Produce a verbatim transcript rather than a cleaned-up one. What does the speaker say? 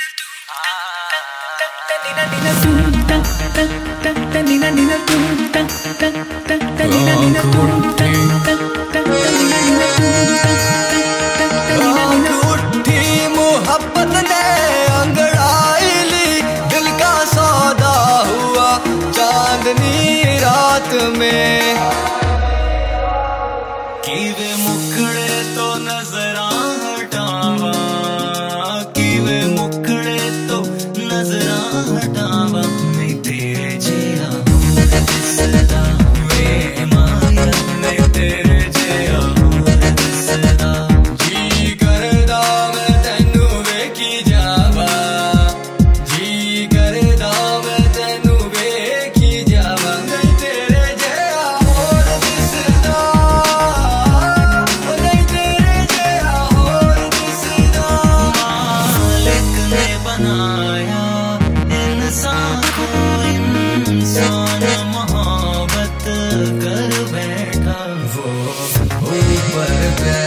मोहब्बत ने अंगड़ाई ली, दिल का सौदा हुआ चांदनी रात में। कीवे मुखड़े तो नजरा हटावा, कीवे मुखड़े तो नजरा हटावा, नहीं तेरे जिया दिसदा वे माया, नहीं तेरे जिया दिसदा। जी करदा मैं तैनू वेखी जावा, जी करदा मैं तैनू वेखी जावा, नहीं तेरे जिया होर दिसदा, नहीं तेरे जिया होर दिसदा। मालिक ने बनाया इंसान को, इंसान मोहब्बत कर बैठा, वो ऊपर